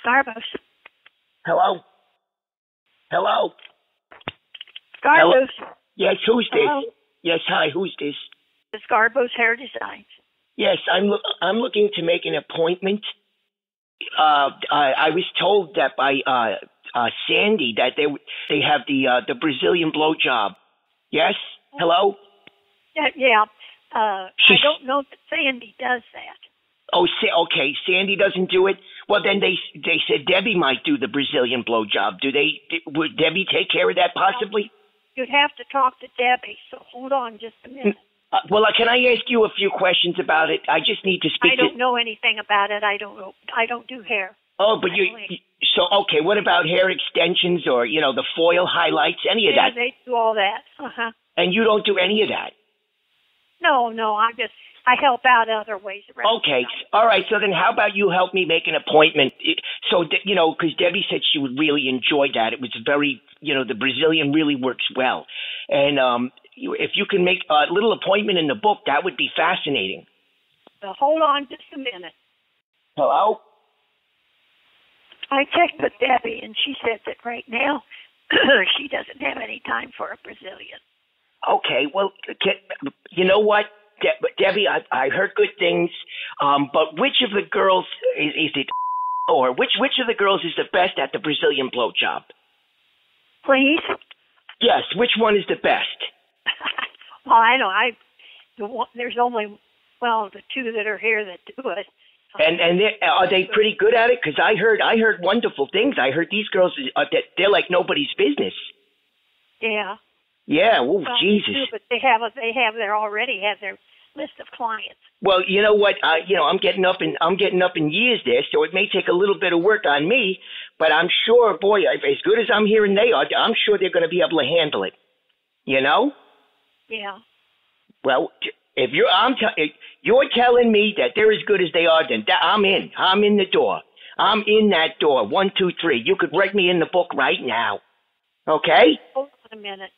Garbos. Hello? Hello? Garbos. Yes, who's this? Hello? Yes, hi, who's this? It's Garbo's Hair Designs. Yes, I'm looking to make an appointment. I was told that by Sandy that they have the Brazilian blowjob. Yes? Hello? Yeah. I don't know that Sandy does that. Oh, okay. Sandy doesn't do it. Well, then they said Debbie might do the Brazilian blowjob. Would Debbie take care of that possibly? You'd have to talk to Debbie. So hold on just a minute. Well, can I ask you a few questions about it? I just need to speak. I don't know anything about it. I don't do hair. Oh, but okay. What about hair extensions or the foil highlights? Any of that? They do all that. Uh-huh. And you don't do any of that? No. I help out other ways around. Okay. All right. So then how about you help me make an appointment? So, because Debbie said she would really enjoy that. It was very, the Brazilian really works well. And if you can make a little appointment in the book, that would be fascinating. Hold on just a minute. Hello? I checked with Debbie, and she said that right now she doesn't have any time for a Brazilian. Okay. Well, you know what? Debbie, I heard good things, but which of the girls is it, or which of the girls is the best at the Brazilian blowjob? Please? Yes, which one is the best? Well, I know. There's only, the two that are here that do it. And are they pretty good at it? Because I heard wonderful things. I heard these girls that they're like nobody's business. Yeah. Yeah. Oh, Jesus. They do, but they already have their list of clients. Well, you know what? I'm getting up in years there, so it may take a little bit of work on me. But I'm sure, boy, as good as I'm hearing they are, I'm sure they're going to be able to handle it. You know? Yeah. Well, if you're telling me that they're as good as they are, then I'm in. I'm in the door. I'm in that door. 1, 2, 3. You could write me in the book right now. Okay? Hold on a minute.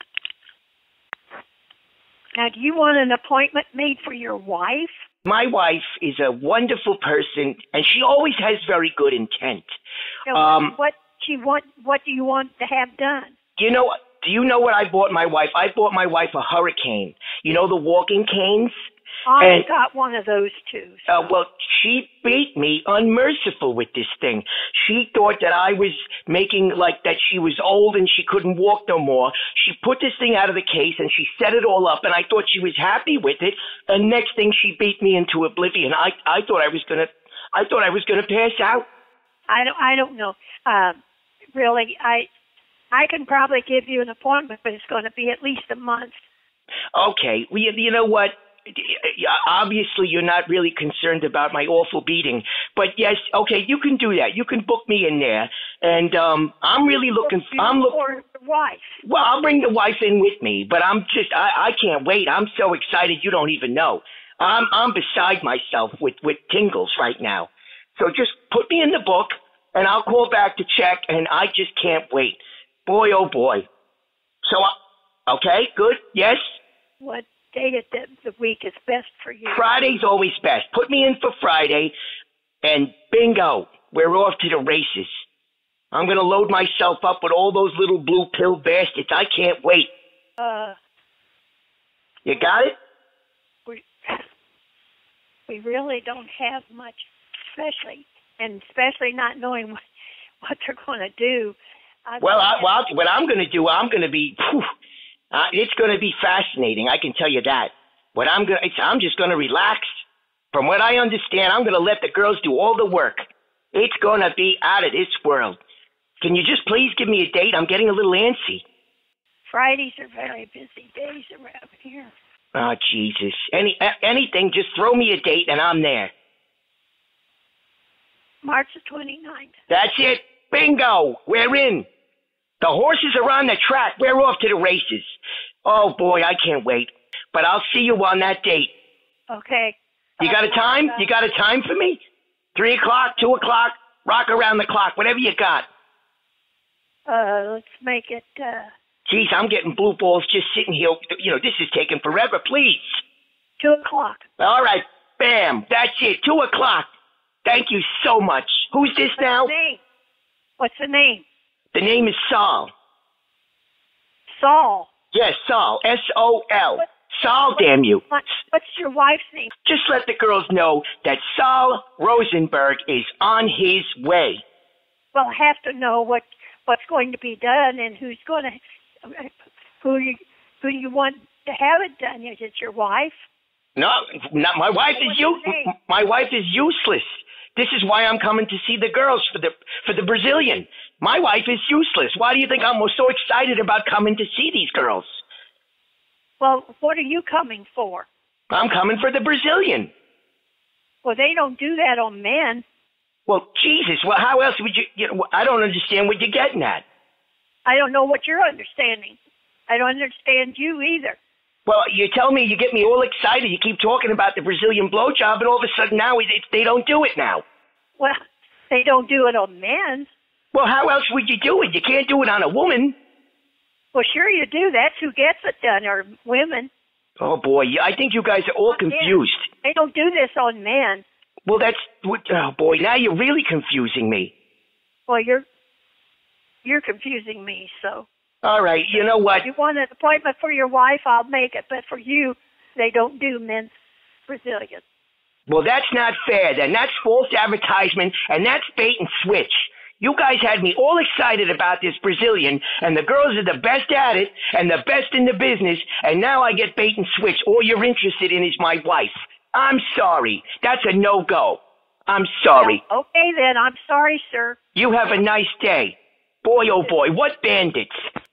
Now, do you want an appointment made for your wife? My wife is a wonderful person, and she always has very good intent. So what do you want to have done? Do you know what I bought my wife? I bought my wife a hurricane. You know the walking canes? I got one of those too. So. Well, she beat me unmerciful with this thing. She thought that I was making like that she was old and she couldn't walk no more. She put this thing out of the case and she set it all up, and I thought she was happy with it. And next thing, she beat me into oblivion. I thought I was gonna pass out. I don't know. Really, I can probably give you an appointment, but it's going to be at least a month. Okay. Well, you know what? Obviously, you're not really concerned about my awful beating. But yes, okay, you can do that. You can book me in there. And I'm really looking for the wife. Well, I'll bring the wife in with me. But I can't wait. I'm so excited you don't even know. I'm beside myself with tingles right now. So just put me in the book, and I'll call back to check, and I just can't wait. Boy, oh boy. So, okay, good, yes? What day of the week is best for you? Friday's always best. Put me in for Friday, and bingo, we're off to the races. I'm going to load myself up with all those little blue pill bastards. I can't wait. You got it? We really don't have much, especially not knowing what they're going to do. What I'm going to do, I'm going to be... it's going to be fascinating. I can tell you that. I'm just going to relax. From what I understand, I'm going to let the girls do all the work. It's going to be out of this world. Can you just please give me a date? I'm getting a little antsy. Fridays are very busy days around here. Oh, Jesus. Anything, just throw me a date and I'm there. March the 29th. That's it. Bingo. We're in. The horses are on the track. We're off to the races. Oh, boy, I can't wait. But I'll see you on that date. Okay. You got a time? You got a time for me? 3 o'clock, 2 o'clock, rock around the clock, whatever you got. Let's make it, Geez, I'm getting blue balls just sitting here. This is taking forever. Please. 2 o'clock. All right. Bam. That's it. 2 o'clock. Thank you so much. Who's this now? Me. What's the name? The name is Sol. Saul. Yes, Sol. S-O-L. Sol, damn you. What's your wife's name? Just let the girls know that Sol Rosenberg is on his way. Well, I have to know what's going to be done and who's going to, who you want to have it done. Is it your wife? No, not my wife. My wife is useless. This is why I'm coming to see the girls for the Brazilian. My wife is useless. Why do you think I'm so excited about coming to see these girls? Well, what are you coming for? I'm coming for the Brazilian. Well, they don't do that on men. Well, Jesus. Well, how else would you I don't understand what you're getting at. I don't know what you're understanding. I don't understand you either. Well, you tell me, you get me all excited. You keep talking about the Brazilian blowjob, and all of a sudden now they don't do it now. Well, they don't do it on men. Well, how else would you do it? You can't do it on a woman. Well, sure you do. That's who gets it done, are women. Oh, boy, I think you guys are all confused. They don't do this on men. Well, oh, boy, now you're really confusing me. Well, you're confusing me, so. All right, you know what? If you want an appointment for your wife, I'll make it. But for you, they don't do men's Brazilian. Well, that's not fair, then. That's false advertisement, and that's bait and switch. You guys had me all excited about this Brazilian, and the girls are the best at it, and the best in the business, and now I get bait and switch. All you're interested in is my wife. I'm sorry. That's a no-go. I'm sorry. Yeah, okay, then. I'm sorry, sir. You have a nice day. Boy, oh boy, what bandits.